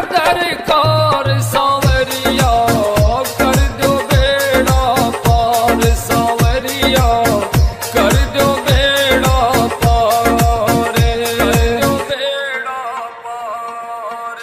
दरकार सांवरिया कर दो बेड़ा पार सांवरिया कर दो बेड़ा पार बेड़ा पार।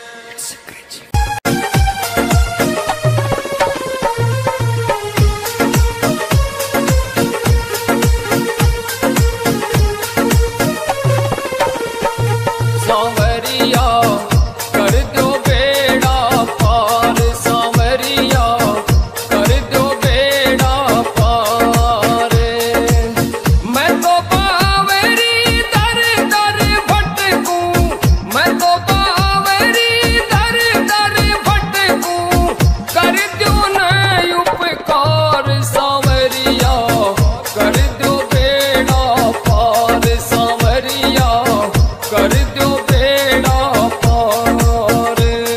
सांवरिया कर दो बेड़ा पार सांवरिया कर दो बेड़ा पार। मैं तो बावरी दर दर भटकूं मैं तो बावरी दर दर भटकूं कर दो न उपकार सांवरिया कर दो बेड़ा पार सांवरिया कर दो बेड़ा पार।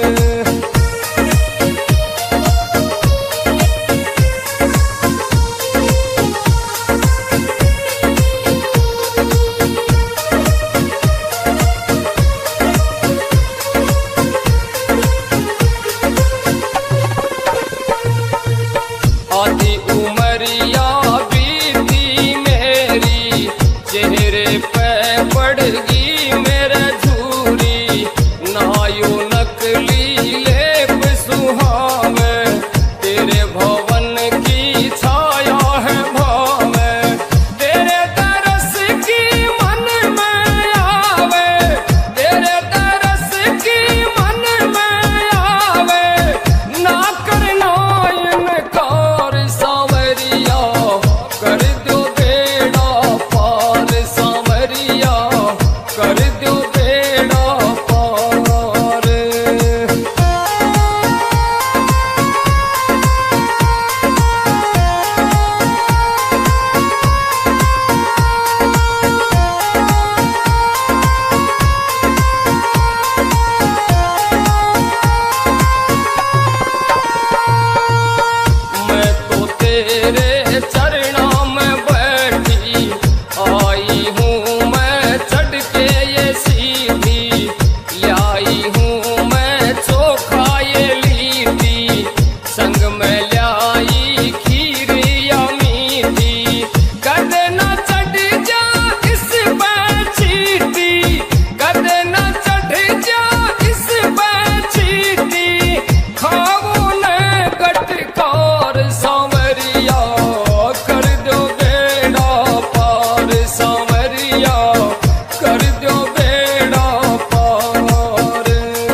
आधी उमरिया बीती मेरी चेहरे पे पड़गी मेरे झूरी नायो नकली लेप सुहावे तेरे भवन की छाया है भावे तेरे तरस की मन में आवे तेरे तरस की मन में आवे ना करना इनकार सांवरिया कर दो बेड़ा पार सांवरिया कर दो बेड़ा पार। मैं तो तेरे चरणों में बैठी आई हूँ मैं चढ़ के ये सीधी लाई हूँ मैं चोखा ये लीटी संग में लाई खीर या मीठी कदे न चढ़ जा इस पर चीटी कदे न चढ़ जा इस पर चीटी खाओ न गटकार सांवरिया कर दो बेड़ा पार सांवरिया कर दो बेड़ा पार।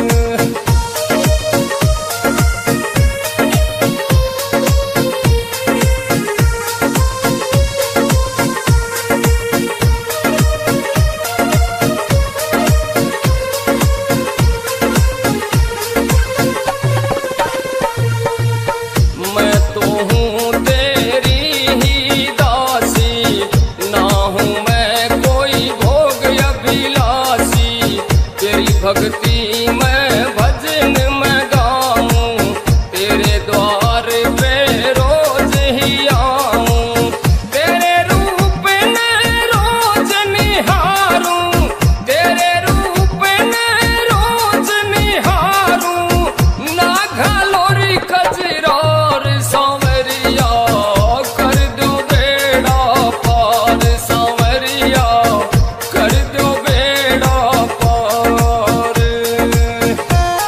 मैं तो हूँ तेरी ही दासी ना हूँ मैं कोई भोग अभिलाषी तेरी भक्ति में भजन में गाऊं तेरे द्वार पे रोज ही आऊं तेरे रूप ने रोज निहारूं तेरे रूप ने रोज निहारूं ना घलोरी कजरार सांवरिया कर दो बेड़ा पार सांवरिया कर दो बेड़ा पार।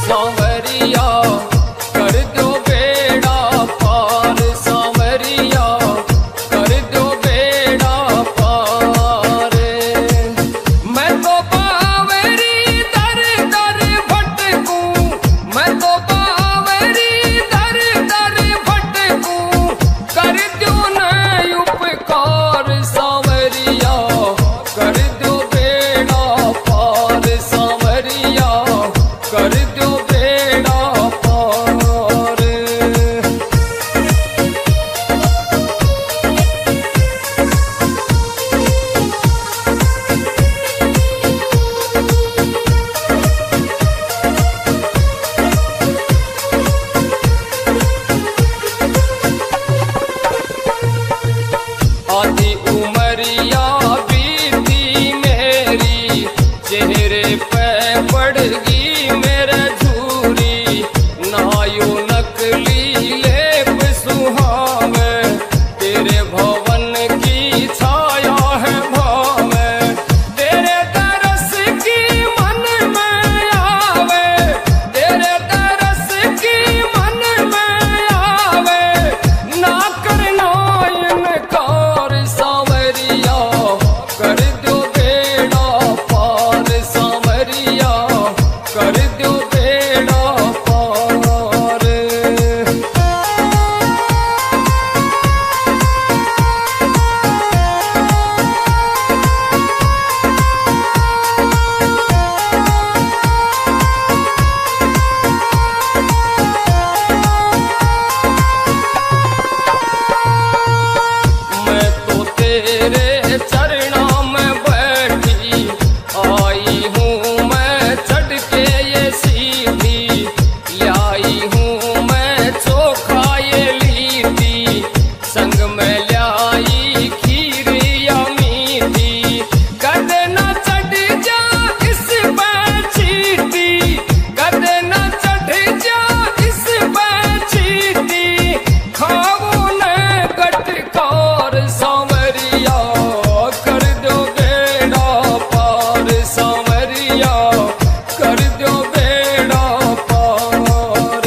सांवरिया कर दो बेड़ा पार, सांवरिया कर दो बेड़ा पार। मैं तो बावरी दर दर भटकूं, मैं तो बावरी दर दर भटकूं, कर दो न उपकार सांवरिया कर दो बेड़ा पार, सांवरिया कर दो बेड़ा पार। आधी उमरिया बीती मेरी, चेहरे पे पड़गी मेरे झूरी, नायु नकली लेप सुहावे, तेरे भवन की छाया है भावे, तेरे तरस की मन में आवे, तेरे तरस की मन में आवे, ना करना इनकार सांवरिया कर दो बेड़ा पार, सांवरिया कर दो बेड़ा पार। मैं तो तेरे चरणों में बैठी आई हूँ, मैं चढ़ के ये सीधी लाई हूँ, मैं चोखा ये लीधी, संग में लाई खीर या मीठी, कदे न चढ़ जा इस पे चीटी, कदे न चढ़ जा इस पे चीटी, खाओ न गटकार सांवरिया कर दो बेड़ा पार, सांवरिया कर दो बेड़ा पार।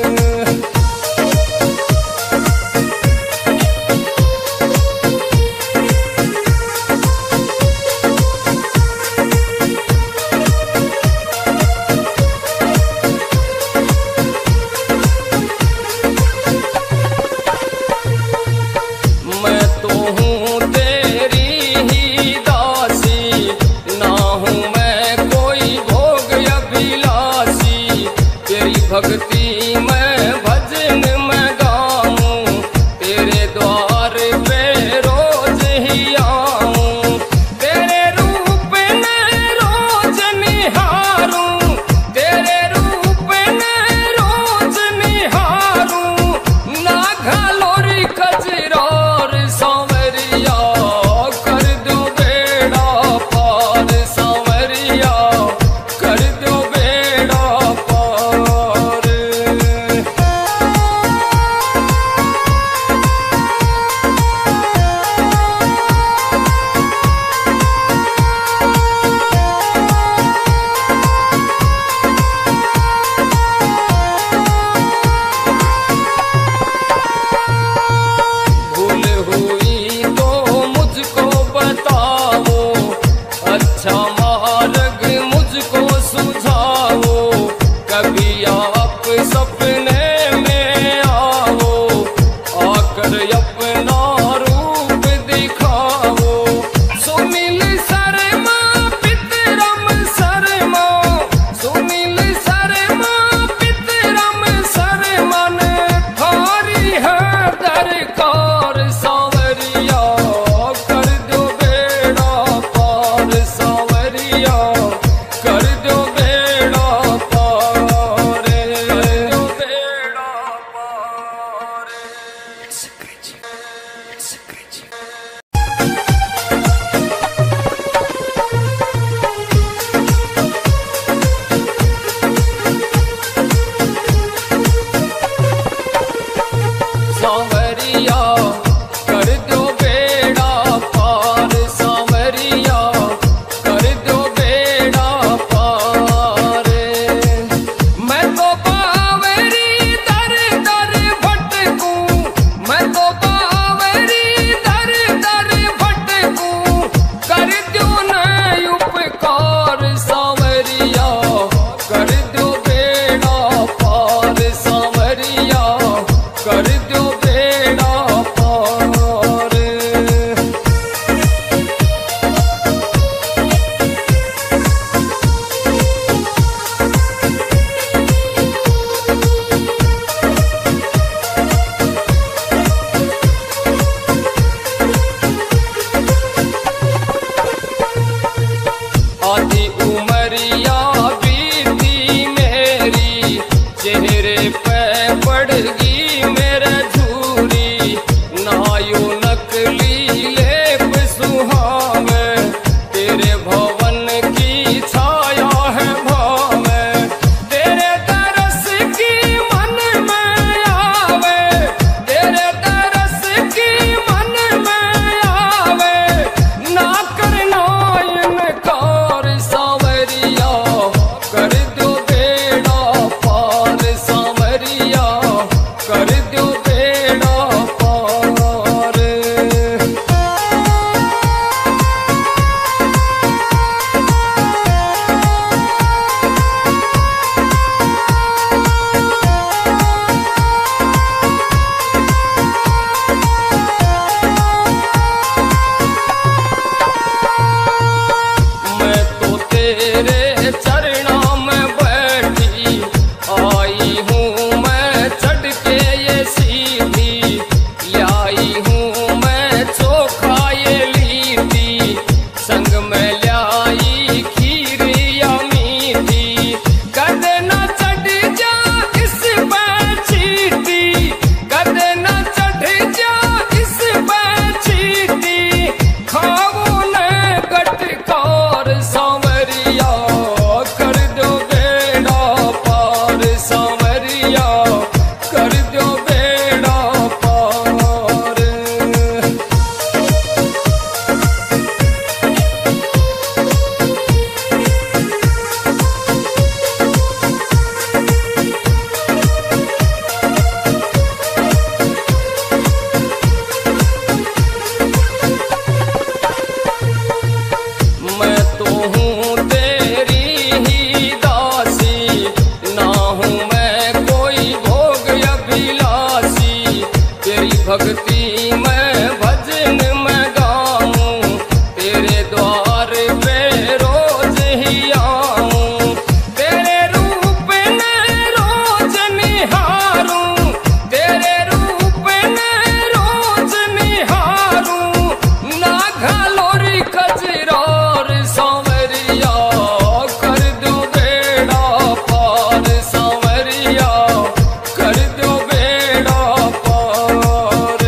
मैं तो हूँ तेरी ही दासी, ना हूँ मैं कोई भोग अभिलाषी, तेरी भक्ति मैं भजन में गाऊं, तेरे द्वार पे रोज ही आऊं, तेरे रूप में रोज निहारूं, तेरे रूप में रोज निहारूं, ना घालोरी कजरार सांवरिया कर दो बेड़ा पार, सांवरिया कर दो बेड़ा पार। हूँ मैं कोई भोग अभिलाषी, तेरी भक्ति में भजन में गाऊं, तेरे द्वार पे रोज ही आऊं, तेरे रूप ने रोज निहारूं, तेरे रूप ने रोज निहारूं, ना घलोरी खजरार सांवरिया कर दो बेड़ा पार, सांवरिया कर दो बेड़ा पार।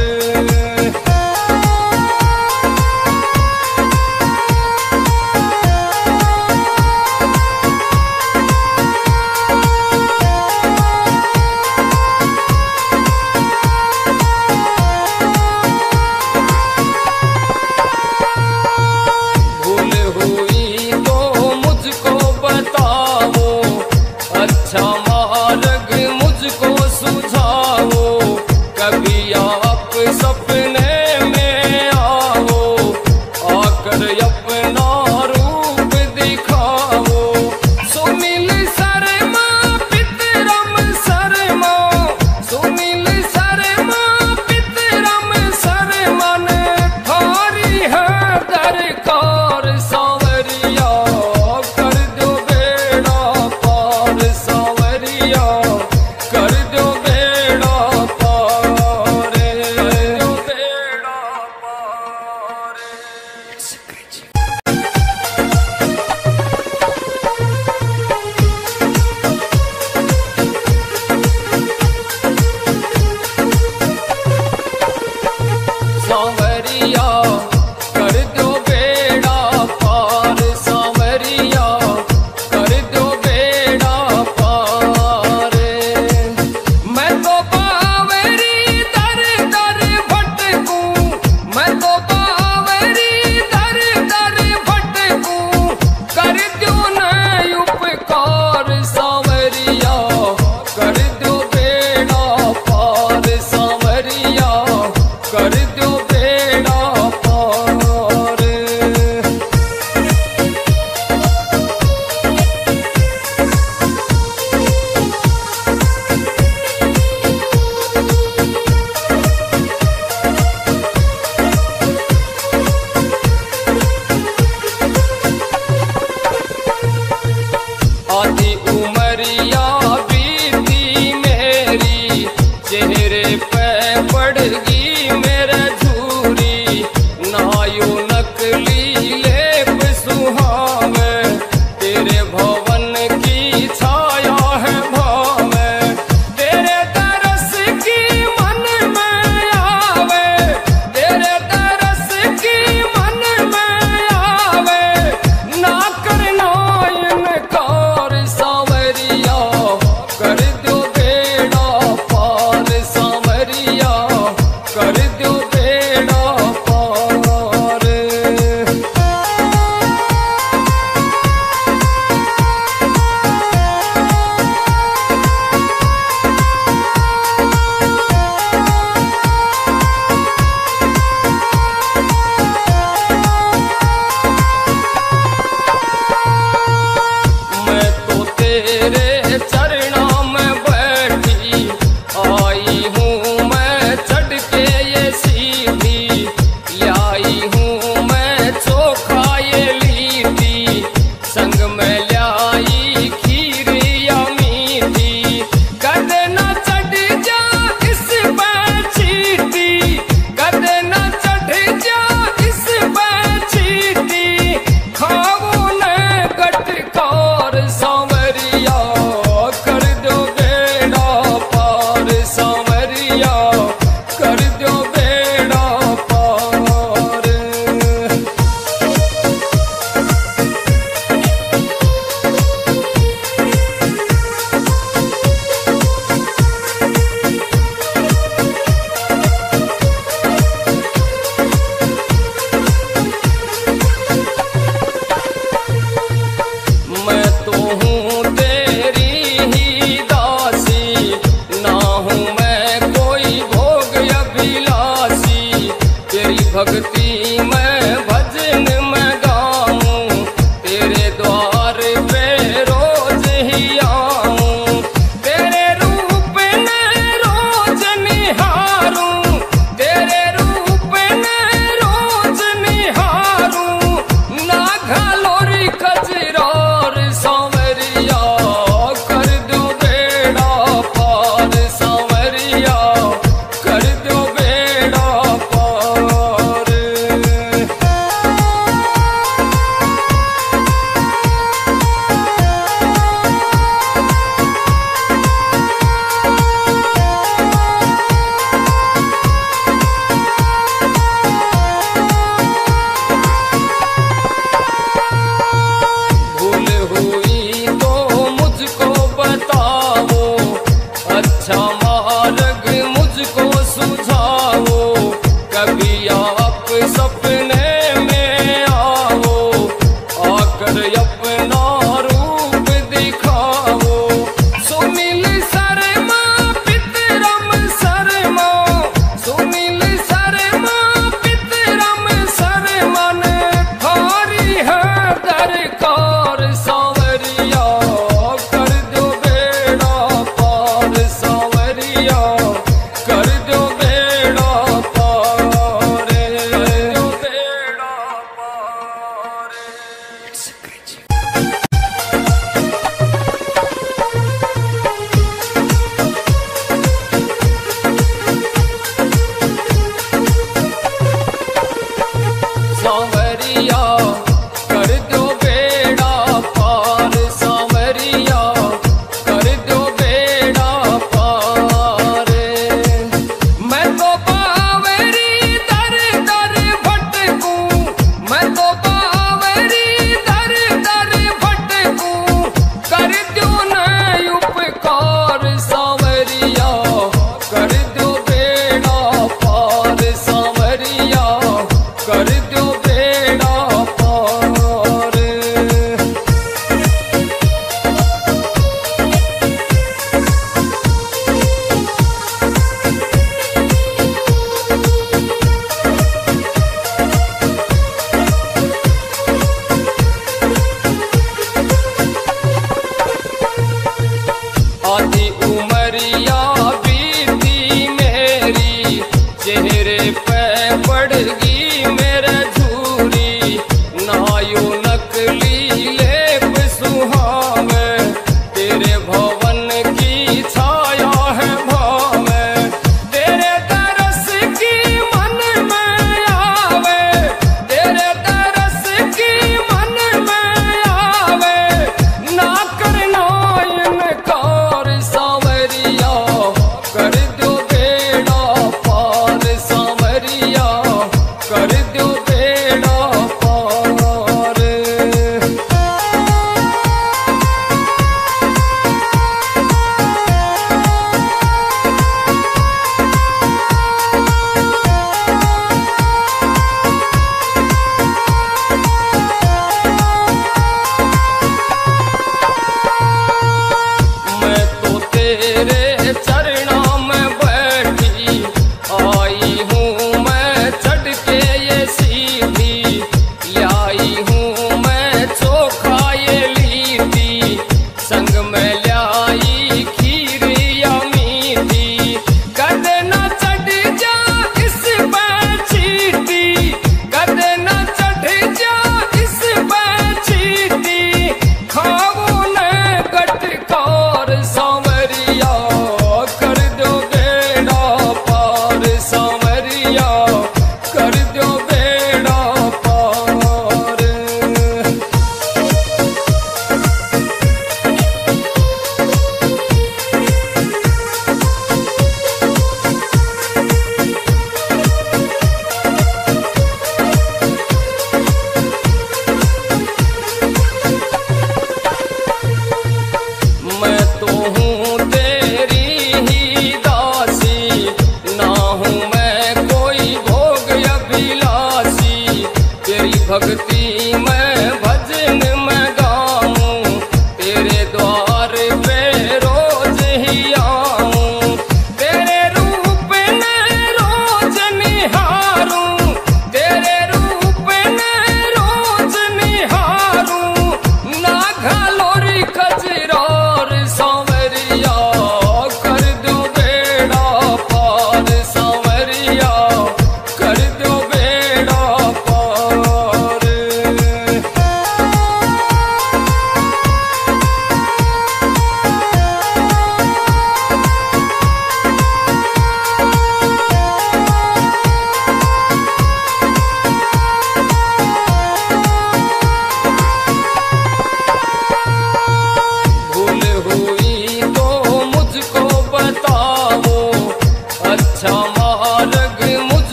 भूल हुई तो मुझको बताओ, अच्छा मार्ग मुझको सुझाओ, कभी आप सपने में आओ, आकर अपना रूप दिखाओ, सुनील शर्मा पितरम शर्मा, सुनील शर्मा पितरम शर्मा ने थारी है दरकार, सांवरिया कर दो बेड़ा पार, सांवरिया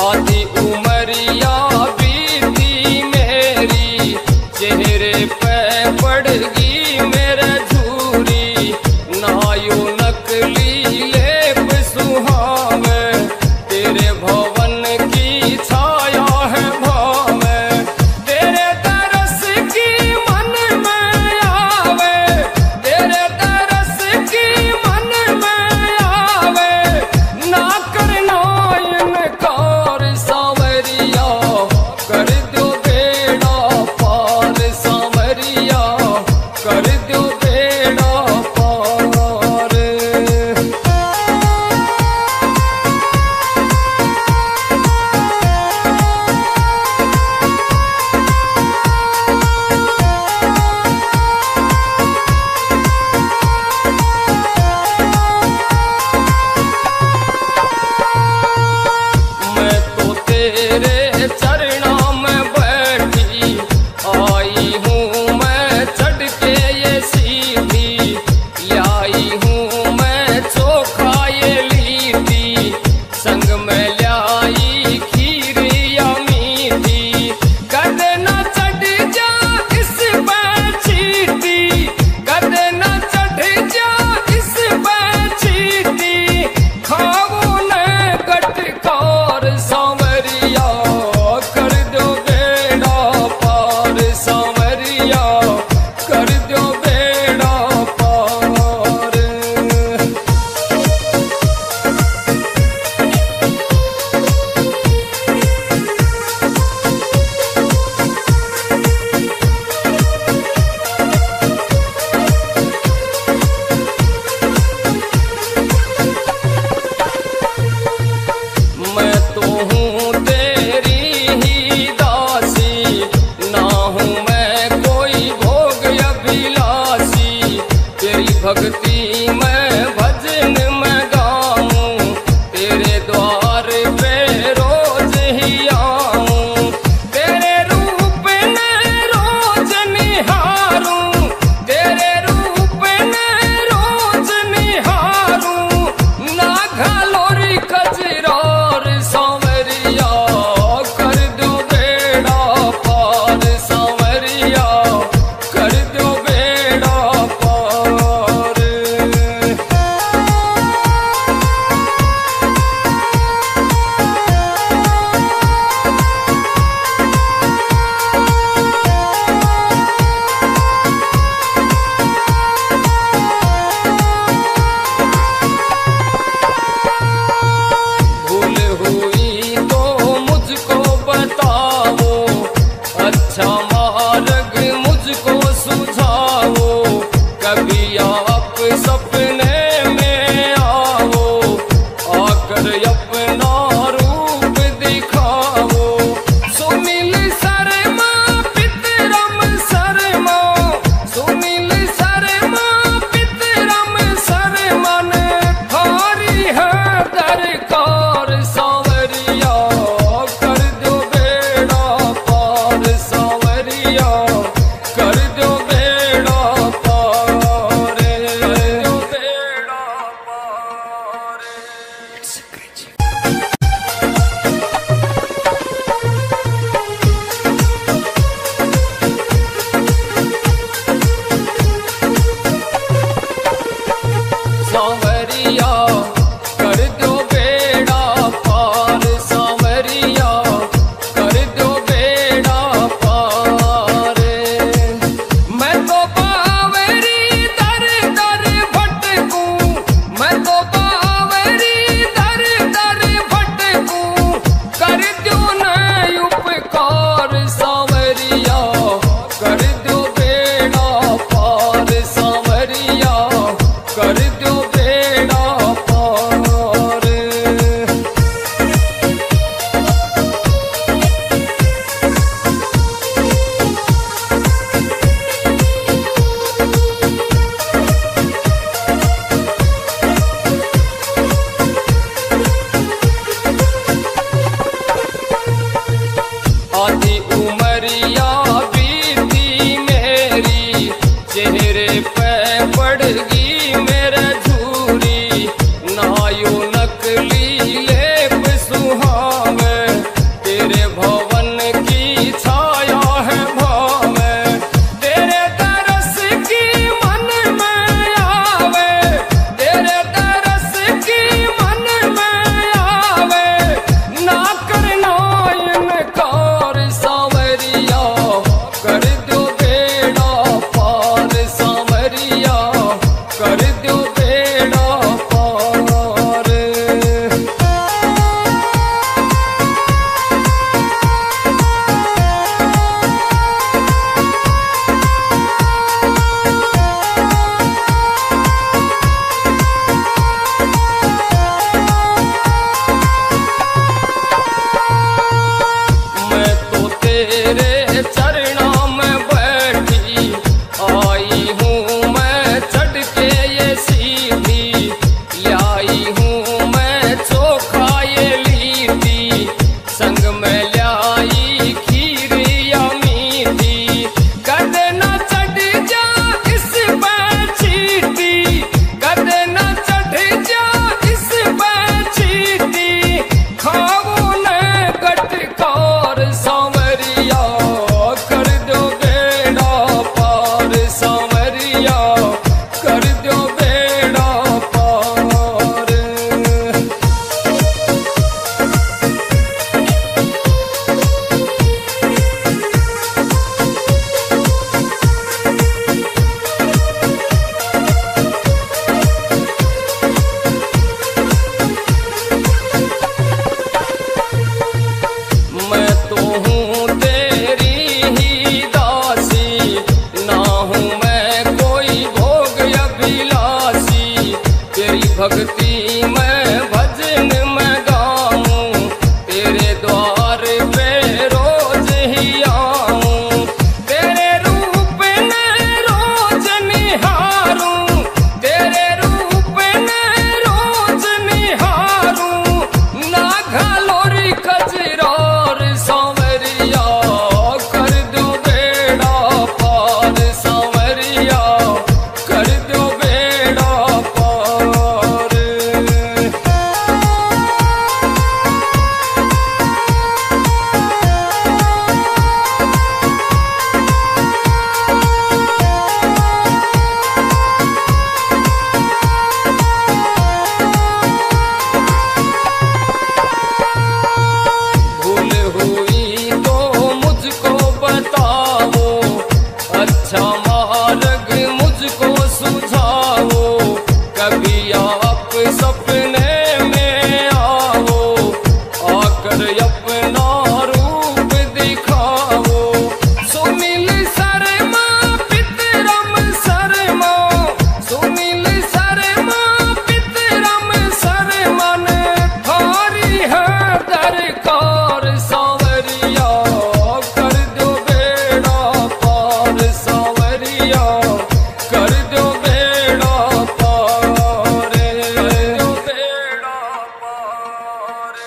आधी उमरिया बीती मेरी, चेहरे पे पड़गी मेरे झूरी, नायु नकली लेप सुहावे, तेरे भवन की छाया है भावे, तेरे तरस की मन में आवे, तेरे तरस की मन में आवे, ना करना इनकार सा कर अपना रूप दिखाओ। सुनील शर्मा पितरम शर्मा, सुनील शर्मा पितरम शर्मा ने थारी है दरकार सांवरिया, कर दो बेड़ा पार सांवरिया, कर दो बेड़ा पार, कर दो बेड़ा पार।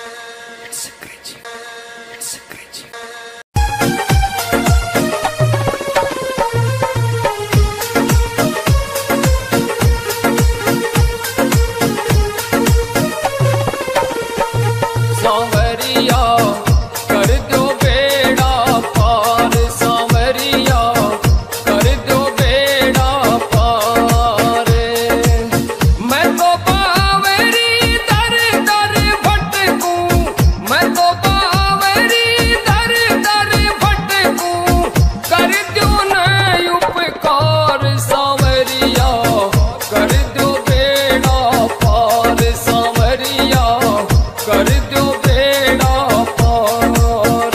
सांवरिया कर दो बेड़ा पार, सांवरिया कर दो बेड़ा पार। मैं तो बावरी दर दर भटकूं, मैं तो बावरी दर दर भटकूं, कर दो न उपकार सांवरिया, कर दो बेड़ा पार सांवरिया, कर दो बेड़ा पार।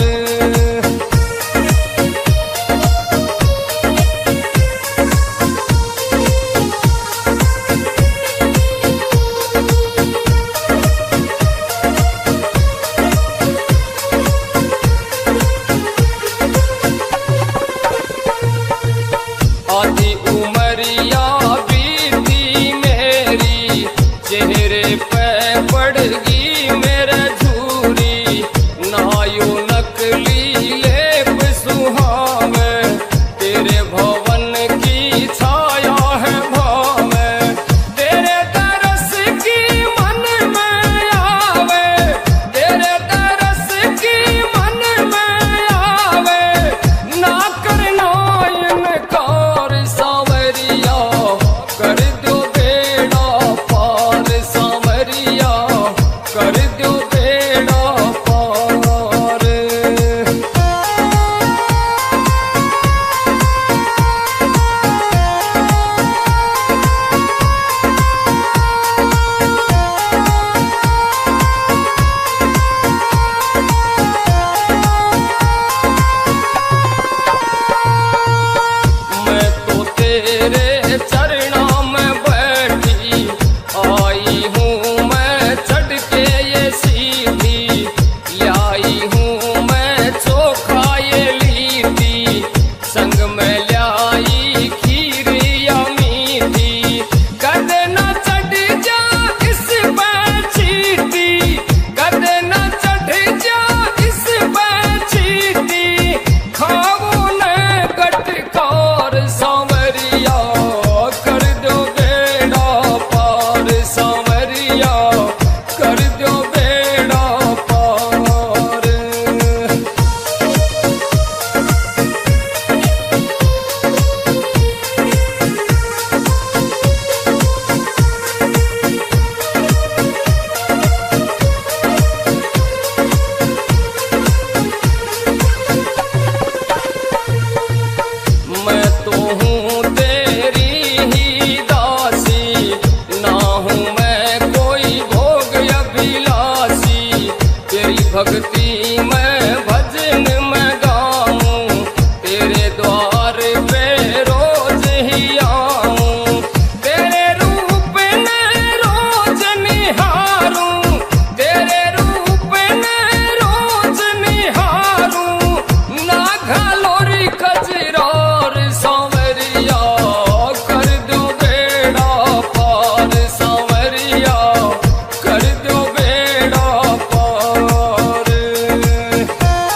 आधी उमरिया बीती मेरी, चेहरे पे पड़गी मेरे झूरी, नायु नकली लेप सुहावे, तेरे भवन की छाया है भावे, तेरे तरस की मन में आवे, तेरे तरस की मन में आवे, ना करना इनकार सांवरिया, कर दो बेड़ा पार सांवरिया, कर दो बेड़ा पार। मैं तो तेरे चरणों में बैठी आई हूँ, मैं चढ़ के ये सीधी लाई हूँ, मैं चोखा ये लीटी, संग में लाई खीर या मीठी, कदे न चढ़ जा इस पे चीटी, कदे न चढ़ जा इस पे चीटी, खाओ न गटकार सांवरिया, कर दो बेड़ा पार सांवरिया, कर दो बेड़ा पार। मैं तो हूँ तेरी ही दासी, ना हूँ मैं कोई भोग अभिलाषी, तेरी भक्ति में भजन में गाऊं, तेरे द्वार पे रोज ही आऊं, तेरे रूप ने रोज निहारूं, तेरे रूप ने रोज निहारूं, ना घालोरी कजरार सांवरिया, कर दो बेड़ा पार सांवरिया, कर दो बेड़ा पार।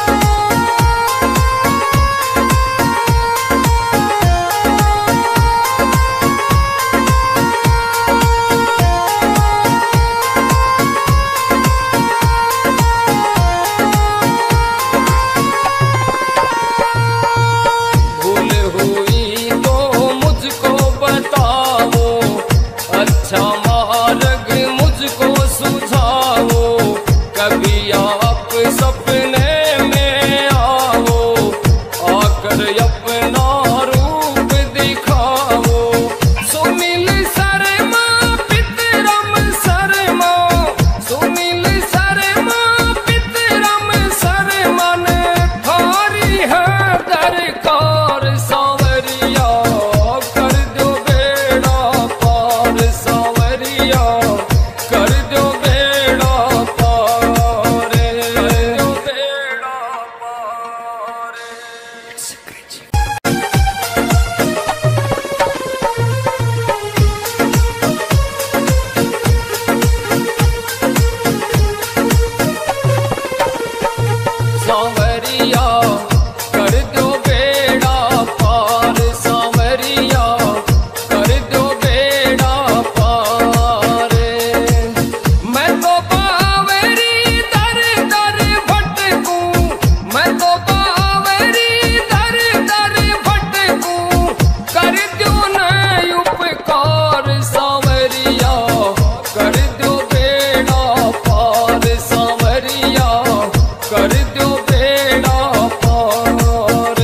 सांवरिया कर दो बेड़ा पार, सांवरिया कर दो बेड़ा पार। मैं तो बावरी दर दर भटकूं, मैं तो बावरी दर दर भटकूं, कर दो न उपकार सांवरिया कर दो बेड़ा पार, सांवरिया कर दो बेड़ा पार।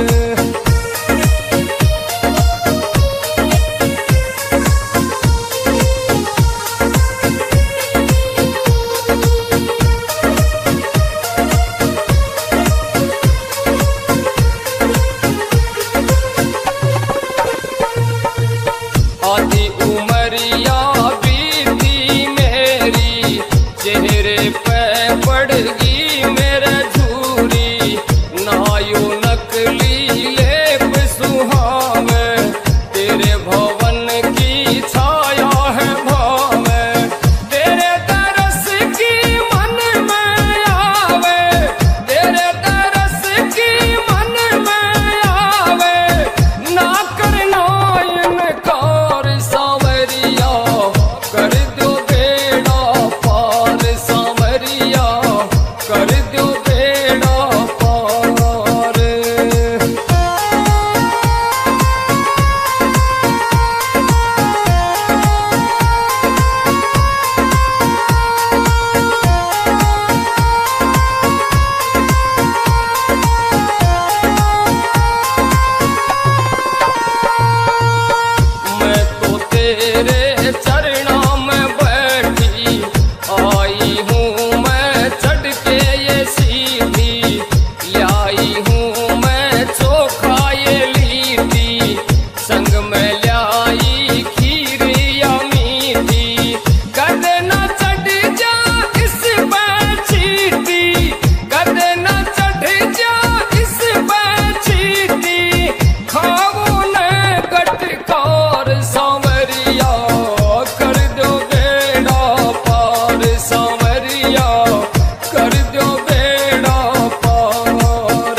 आधी उमरिया बीती मेरी, चेहरे पे पड़गी मेरे झूरी, नायु नकली लेप सुहावे, तेरे भवन की छाया है भावे, तेरे तरस की मन में आवे, तेरे तरस की मन में आवे, ना करना इनकार सांवरिया कर दो बेड़ा पार, सांवरिया कर दो बेड़ा पार। मैं तो तेरे चरणों में बैठी आई हूँ, मैं चढ़ के ये सीधी लाई हूँ, मैं चोखा ये लीधी, संग में लाई खीर या मीठी, कदे न चढ़ जा इस पे चीटी, कदे न चढ़ जा इस पे चीटी, खाओ न गटकार सांवरिया कर दो बेड़ा पार, सांवरिया कर दो बेड़ा पार।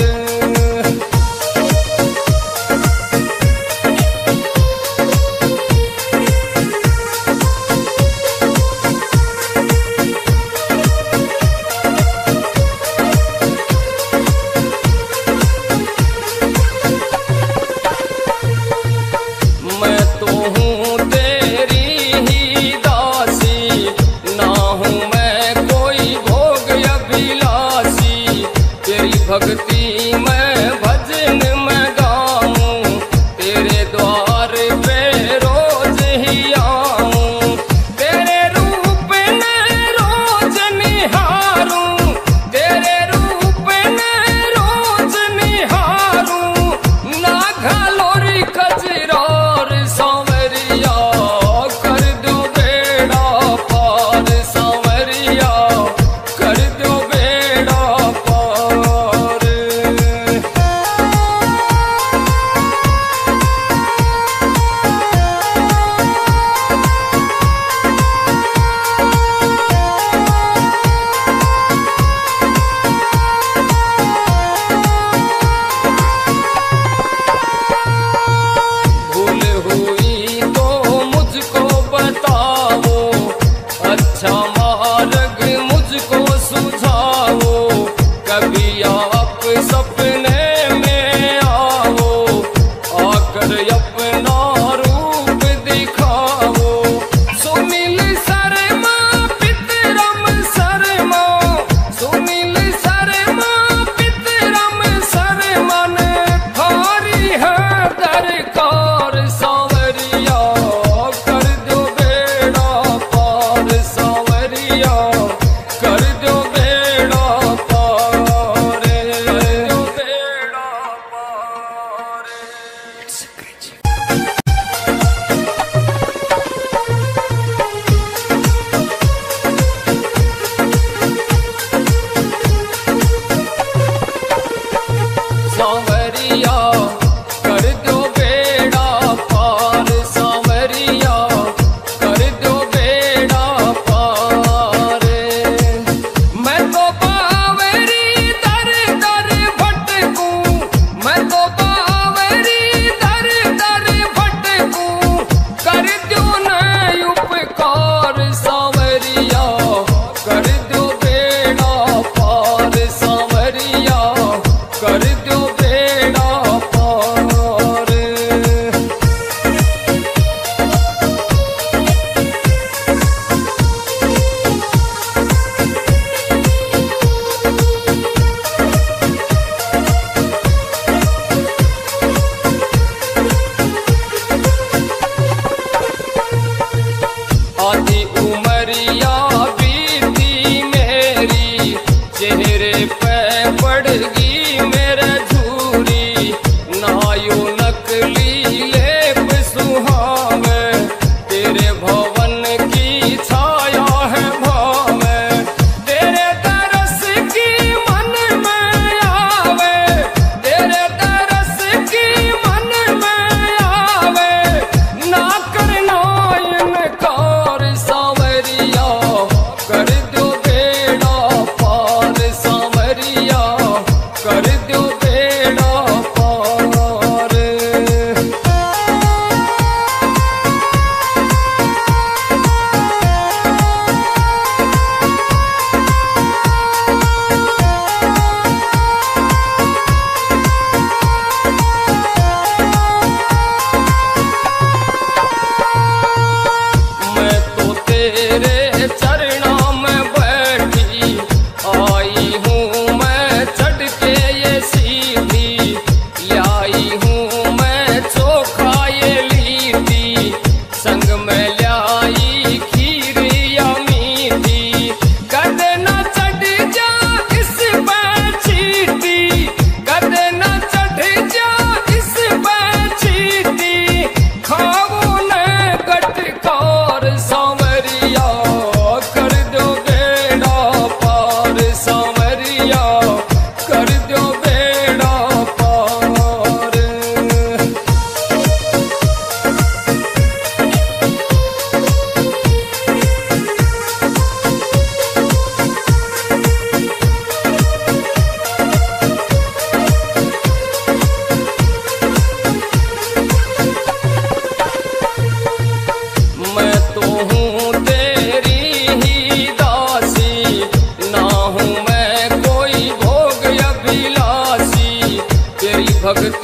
मैं तो हूँ तेरी ही दासी, ना हूँ मैं कोई भोग अभिलाषी, तेरी भक्ति मैं भजन में गाऊं, तेरे द्वार पे रोज ही आऊं, तेरे रूप में रोज निहारूं, तेरे रूप में रोज निहारूं, ना घालोरी कजरार सांवरिया कर दो बेड़ा पार, सांवरिया कर दो बेड़ा पार। में पड़गी मेरे झूरी, नायू नकली लेप सुहावे, तेरे भवन की छाया है भावे, तेरे तरस की मन में आवे, तेरे तरस की मन में आवे, ना करना इनकार सांवरिया, कर दो बेड़ा पार सांवरिया, कर दो बेड़ा पार। मैं तो तेरे चरणों में बैठी आई हूँ, मैं चढ़ के ये सीधी लाई हूँ, मैं चोखा ये लीटी, संग में लाई खीर या मीठी, कदे न चढ़ जा इस पर चीटी, कदे न चढ़ जा इस पर चीटी, खाओ न गटकार सांवरिया, कर दो बेड़ा पार सांवरिया, कर दो बेड़ा पार। मैं तो हूँ तेरी ही दासी, ना हूँ मैं कोई भोग अभिलाषी, तेरी भक्ति